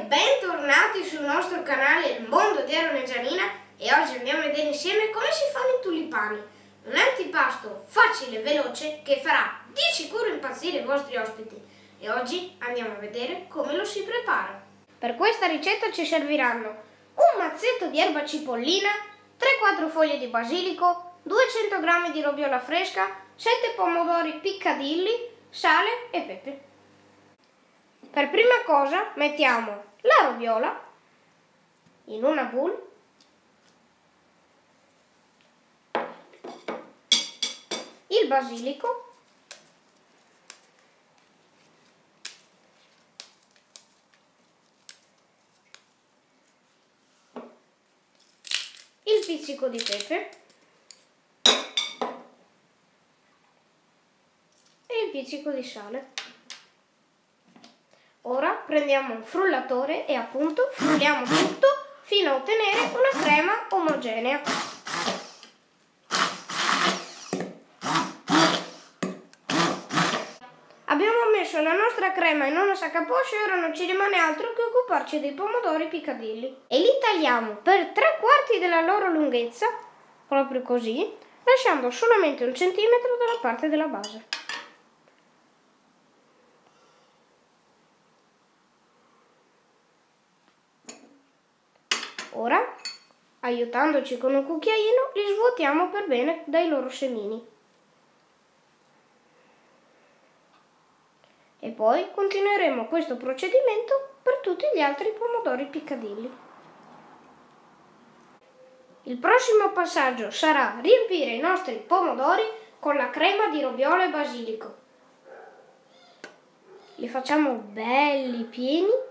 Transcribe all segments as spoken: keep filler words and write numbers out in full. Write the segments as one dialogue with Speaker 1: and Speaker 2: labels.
Speaker 1: bentornati sul nostro canale Il Mondo di Aaron e Gianina e oggi andiamo a vedere insieme come si fanno i tulipani. Un antipasto facile e veloce che farà di sicuro impazzire i vostri ospiti e oggi andiamo a vedere come lo si prepara. Per questa ricetta ci serviranno un mazzetto di erba cipollina, tre quattro foglie di basilico, duecento grammi di robiola fresca, sette pomodori piccadilli, sale e pepe. Per prima cosa mettiamo la robiola in una bowl, il basilico, il pizzico di pepe e il pizzico di sale. Ora prendiamo un frullatore e appunto frulliamo tutto fino a ottenere una crema omogenea. Abbiamo messo la nostra crema in una sacca a poche e ora non ci rimane altro che occuparci dei pomodori piccadilli. E li tagliamo per tre quarti della loro lunghezza, proprio così, lasciando solamente un centimetro dalla parte della base. Ora, aiutandoci con un cucchiaino, li svuotiamo per bene dai loro semini. E poi continueremo questo procedimento per tutti gli altri pomodori piccadilli. Il prossimo passaggio sarà riempire i nostri pomodori con la crema di robiola e basilico. Li facciamo belli pieni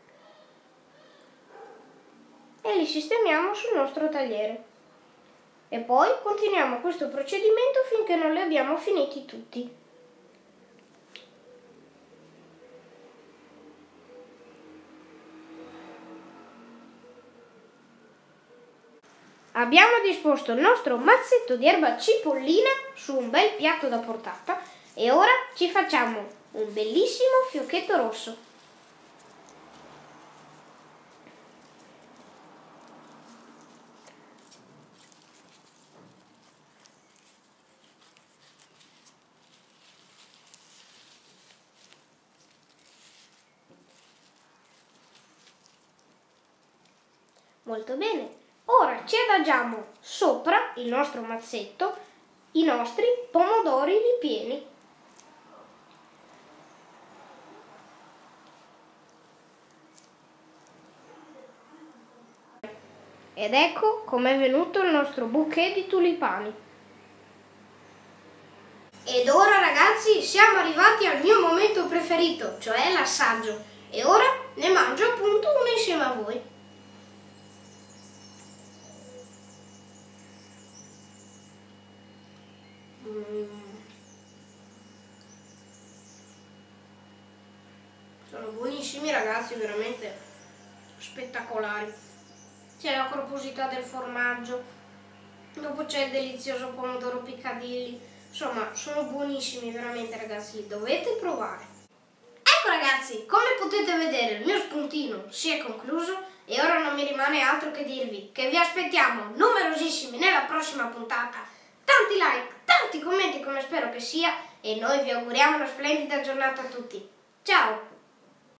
Speaker 1: e li sistemiamo sul nostro tagliere. E poi continuiamo questo procedimento finché non li abbiamo finiti tutti. Abbiamo disposto il nostro mazzetto di erba cipollina su un bel piatto da portata e ora ci facciamo un bellissimo fiocchetto rosso. Molto bene. Ora ci adagiamo sopra il nostro mazzetto i nostri pomodori ripieni. Ed ecco com'è venuto il nostro bouquet di tulipani. Ed ora ragazzi siamo arrivati al mio momento preferito, cioè l'assaggio. E ora ne mangio appunto uno insieme a voi. Sono buonissimi ragazzi, veramente spettacolari. C'è la corposità del formaggio, dopo c'è il delizioso pomodoro piccadilli. Insomma, sono buonissimi veramente ragazzi, li dovete provare. Ecco ragazzi, come potete vedere il mio spuntino si è concluso e ora non mi rimane altro che dirvi che vi aspettiamo numerosissimi nella prossima puntata. Tanti like, tanti commenti come spero che sia e noi vi auguriamo una splendida giornata a tutti. Ciao!